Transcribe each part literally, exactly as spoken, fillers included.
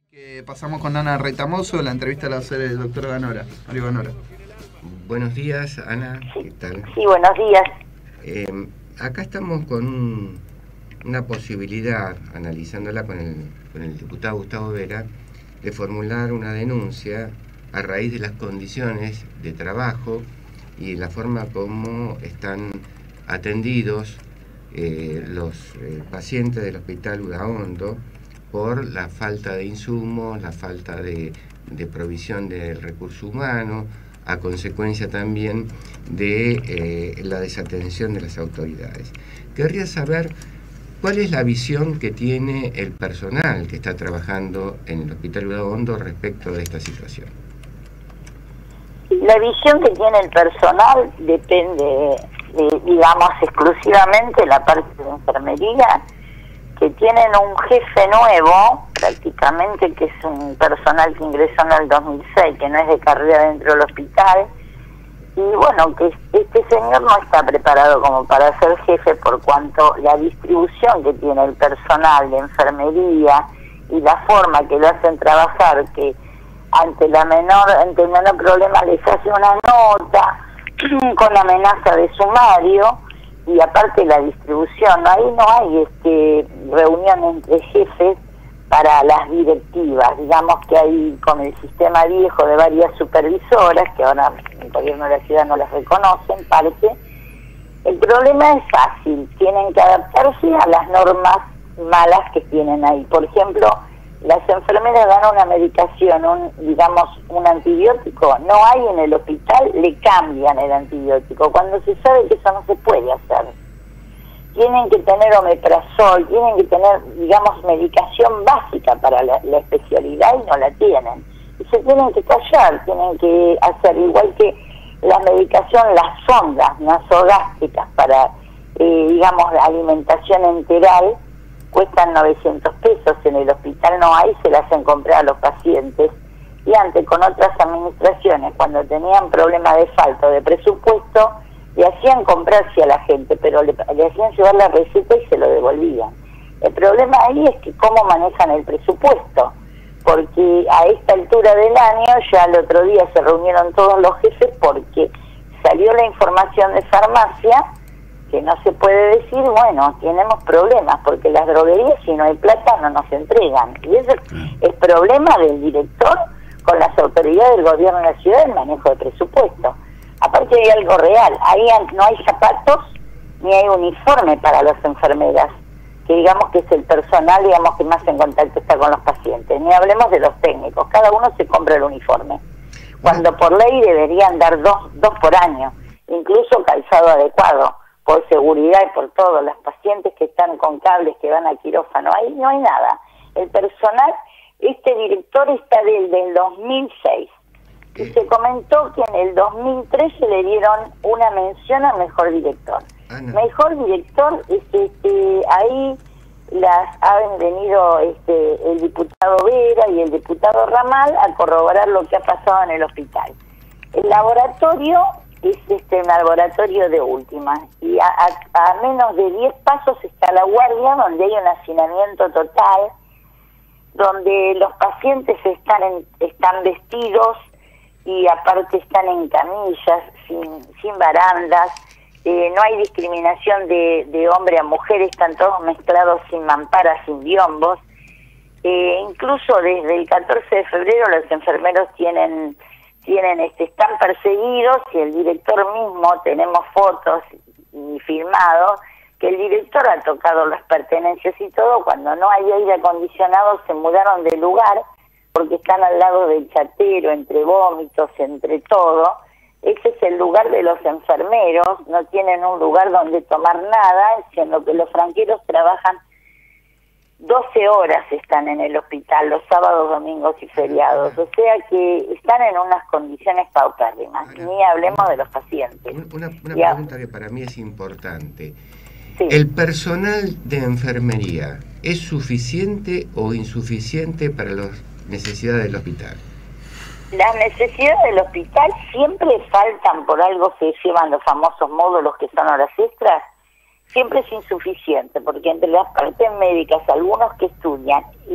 Que pasamos con Ana Retamoso, la entrevista la va a hacer el doctor Ganora, Mario Ganora. Buenos días, Ana, ¿qué tal? Sí, buenos días. Eh, acá estamos con un, una posibilidad, analizándola con el, con el diputado Gustavo Vera, de formular una denuncia a raíz de las condiciones de trabajo y la forma como están atendidos eh, los eh, pacientes del Hospital Udaondo, por la falta de insumos, la falta de, de provisión del recurso humano, a consecuencia también de eh, la desatención de las autoridades. Querría saber cuál es la visión que tiene el personal que está trabajando en el Hospital Udaondo respecto de esta situación. La visión que tiene el personal depende, de, digamos, exclusivamente de la parte de enfermería, que tienen un jefe nuevo, prácticamente, que es un personal que ingresó en el dos mil seis, que no es de carrera dentro del hospital, y bueno, que este señor no está preparado como para ser jefe, por cuanto la distribución que tiene el personal de enfermería y la forma que lo hacen trabajar, que ante la menor, ante el menor problema les hace una nota con amenaza de sumario. Y aparte la distribución, ahí no hay este reunión entre jefes para las directivas, digamos que hay con el sistema viejo de varias supervisoras, que ahora el gobierno de la ciudad no las reconoce en parte. El problema es fácil, tienen que adaptarse a las normas malas que tienen ahí. Por ejemplo, las enfermeras dan una medicación, un, digamos, un antibiótico, no hay en el hospital, le cambian el antibiótico, cuando se sabe que eso no se puede hacer. Tienen que tener omeprazol, tienen que tener, digamos, medicación básica para la, la especialidad y no la tienen. Y se tienen que callar, tienen que hacer igual que la medicación, las sondas nasogástricas para, eh, digamos, la alimentación enteral, cuestan novecientos pesos, en el hospital no hay, se las hacen comprar a los pacientes. Y antes, con otras administraciones, cuando tenían problemas de falta de presupuesto, le hacían comprarse a la gente, pero le, le hacían llevar la receta y se lo devolvían. El problema ahí es que cómo manejan el presupuesto, porque a esta altura del año, ya el otro día se reunieron todos los jefes porque salió la información de farmacia, que no se puede decir, bueno, tenemos problemas, porque las droguerías, si no hay plata, no nos entregan. Y ese es el problema del director con las autoridades del gobierno de la ciudad, el manejo de presupuesto. Aparte hay algo real, ahí no hay zapatos ni hay uniforme para las enfermeras, que digamos que es el personal, digamos, que más en contacto está con los pacientes. Ni hablemos de los técnicos, cada uno se compra el uniforme, cuando por ley deberían dar dos, dos por año, incluso calzado adecuado, por seguridad y por todo. Las pacientes que están con cables, que van al quirófano, ahí no hay nada. El personal, este director está desde el dos mil seis. Y se comentó que en el dos mil trece le dieron una mención a mejor director. Ana. Mejor director, este, este, ahí las han venido este, el diputado Vera y el diputado Ramal a corroborar lo que ha pasado en el hospital. El laboratorio es este un laboratorio de última, y a, a, a menos de diez pasos está la guardia, donde hay un hacinamiento total, donde los pacientes están en, están vestidos y aparte están en camillas, sin, sin barandas, eh, no hay discriminación de, de hombre a mujer, están todos mezclados sin mamparas, sin biombos. Eh, incluso desde el catorce de febrero los enfermeros tienen tienen este están perseguidos, y el director mismo, tenemos fotos y filmados, que el director ha tocado las pertenencias y todo. Cuando no hay aire acondicionado se mudaron de lugar, porque están al lado del chatero, entre vómitos, entre todo. Ese es el lugar de los enfermeros, no tienen un lugar donde tomar nada, siendo que los franqueros trabajan doce horas, están en el hospital, los sábados, domingos y feriados. O sea que están en unas condiciones paupérrimas, ni hablemos de los pacientes. Una, una pregunta que para mí es importante. Sí. ¿El personal de enfermería es suficiente o insuficiente para las necesidades del hospital? Las necesidades del hospital siempre faltan, por algo se llevan los famosos módulos que son horas extras, siempre es insuficiente, porque entre las partes médicas, algunos que estudian y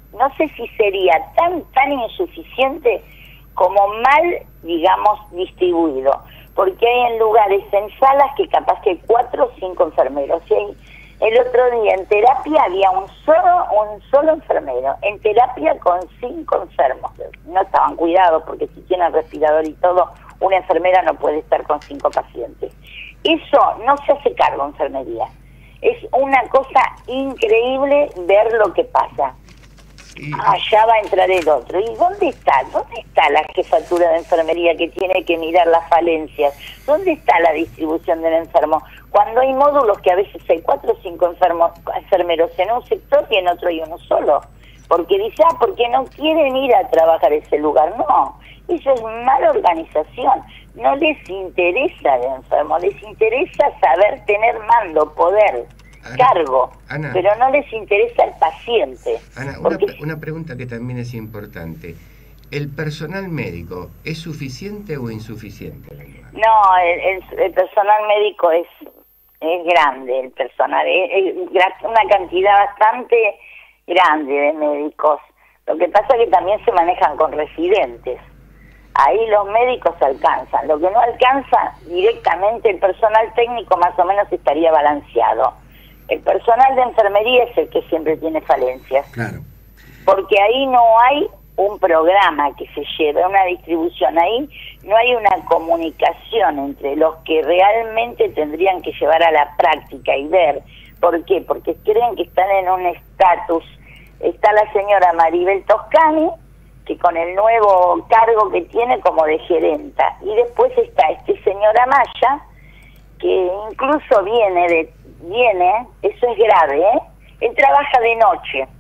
no sé si sería tan, tan insuficiente como mal, digamos, distribuido, porque hay en lugares, en salas, que capaz que hay cuatro o cinco enfermeros. Y hay, el otro día en terapia había un solo un solo enfermero, en terapia con cinco enfermos. No estaban cuidados, porque si tienen respirador y todo, una enfermera no puede estar con cinco pacientes. Eso no se hace cargo enfermería. Es una cosa increíble ver lo que pasa. Allá va a entrar el otro. ¿Y dónde está? ¿Dónde está la jefatura de enfermería que tiene que mirar las falencias? ¿Dónde está la distribución del enfermo? Cuando hay módulos que a veces hay cuatro o cinco enfermos, enfermeros en un sector y en otro hay uno solo. Porque dice, ah, porque no quieren ir a trabajar ese lugar. No, eso es mala organización. No les interesa el enfermo, les interesa saber tener mando, poder, Ana, cargo, Ana, pero no les interesa el paciente. Ana, porque... una, una pregunta que también es importante. ¿El personal médico es suficiente o insuficiente? No, el, el, el personal médico es, es grande, el personal es, es una cantidad bastante grande de médicos. Lo que pasa es que también se manejan con residentes. Ahí los médicos alcanzan. Lo que no alcanza directamente el personal técnico más o menos estaría balanceado. El personal de enfermería es el que siempre tiene falencias. Claro. Porque ahí no hay un programa que se lleve, una distribución. Ahí no hay una comunicación entre los que realmente tendrían que llevar a la práctica y ver. ¿Por qué? Porque creen que están en un estatus. Está la señora Maribel Toscani, que con el nuevo cargo que tiene como de gerenta, y después está este señor Amaya, que incluso viene de viene eso es grave, ¿eh? Él trabaja de noche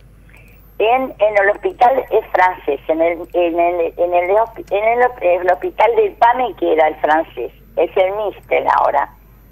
en en el hospital es francés, en el en el en el, en el, en el hospital del PAME, que era el francés, es el míster ahora.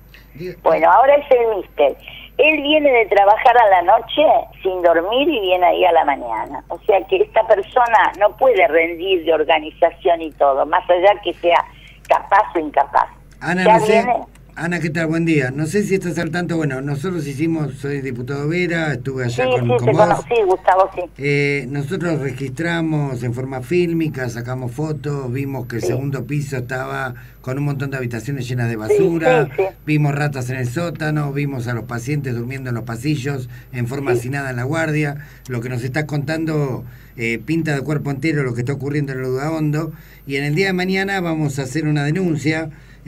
Bueno, ahora es el míster. Él viene de trabajar a la noche sin dormir y viene ahí a la mañana. O sea que esta persona no puede rendir de organización y todo, más allá que sea capaz o incapaz. Ana, no sé, Ana, ¿qué tal? Buen día. No sé si estás al tanto. Bueno, nosotros hicimos, soy diputado Vera, estuve allá sí, con, sí, con te vos. Conocí, Gustavo, sí. Eh, nosotros registramos en forma fílmica, sacamos fotos, vimos que el sí. segundo piso estaba con un montón de habitaciones llenas de basura, sí, sí, sí. vimos ratas en el sótano, vimos a los pacientes durmiendo en los pasillos en forma sí. hacinada en la guardia. Lo que nos estás contando eh, pinta de cuerpo entero lo que está ocurriendo en el Ludahondo, y en el día de mañana vamos a hacer una denuncia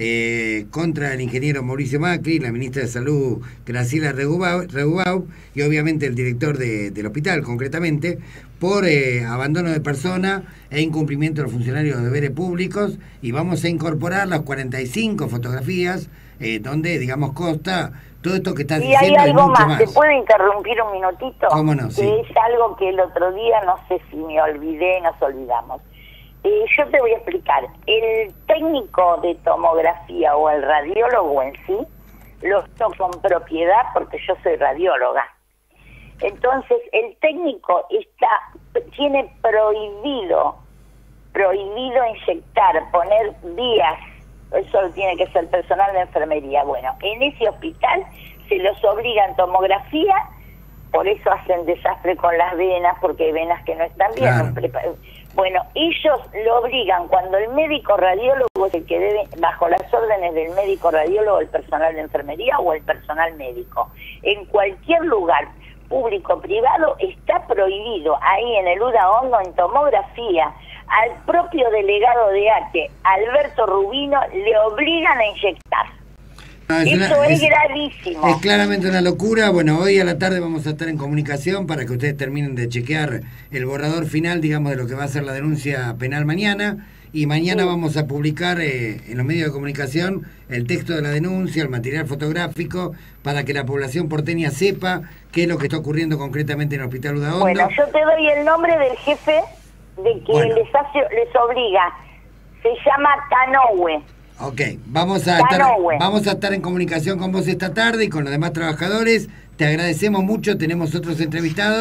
Eh, contra el ingeniero Mauricio Macri, la ministra de Salud Graciela Regubau y obviamente el director de, del hospital concretamente, por eh, abandono de persona e incumplimiento de los funcionarios de deberes públicos, y vamos a incorporar las cuarenta y cinco fotografías eh, donde, digamos, consta todo esto que estás y diciendo. Y hay algo y mucho más. más, ¿Te puedo interrumpir un minutito? ¿Cómo no? Que sí. es algo que el otro día, no sé si me olvidé, nos olvidamos. Eh, yo te voy a explicar. El técnico de tomografía o el radiólogo en sí, lo hizo con propiedad porque yo soy radióloga. Entonces, el técnico está tiene prohibido, prohibido inyectar, poner vías, eso lo tiene que ser personal de enfermería. Bueno, en ese hospital se los obliga en tomografía, por eso hacen desastre con las venas, porque hay venas que no están bien. Claro. Bueno, ellos lo obligan, cuando el médico radiólogo es el que debe, bajo las órdenes del médico radiólogo, el personal de enfermería o el personal médico, en cualquier lugar público o privado está prohibido, ahí en el Ludahondo, en tomografía, al propio delegado de A T E, Alberto Rubino, le obligan a inyectar. No, es Eso una, es, es gravísimo. Es claramente una locura. Bueno, hoy a la tarde vamos a estar en comunicación para que ustedes terminen de chequear el borrador final, digamos, de lo que va a ser la denuncia penal mañana. Y mañana sí. vamos a publicar eh, en los medios de comunicación el texto de la denuncia, el material fotográfico, para que la población porteña sepa qué es lo que está ocurriendo concretamente en el Hospital Ludahondo. Bueno, yo te doy el nombre del jefe de que bueno. les, hace, les obliga. Se llama Canoue. Ok, vamos a, estar, vamos a estar en comunicación con vos esta tarde y con los demás trabajadores. Te agradecemos mucho, tenemos otros entrevistados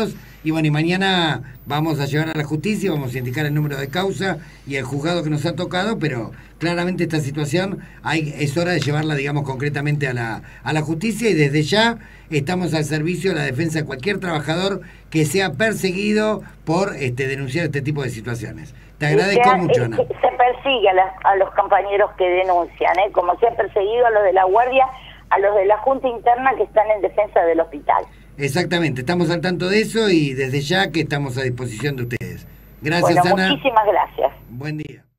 Y bueno, y mañana vamos a llevar a la justicia, vamos a indicar el número de causa y el juzgado que nos ha tocado, pero claramente esta situación hay, es hora de llevarla, digamos, concretamente a la, a la justicia, y desde ya estamos al servicio de la defensa de cualquier trabajador que sea perseguido por este, denunciar este tipo de situaciones. Te agradezco sea, mucho, es, Ana. Se persigue a, las, a los compañeros que denuncian, ¿eh? Como se ha perseguido a los de la Guardia, a los de la Junta Interna que están en defensa del hospital. Exactamente, estamos al tanto de eso y desde ya que estamos a disposición de ustedes. Gracias, bueno, Ana. Muchísimas gracias. Buen día.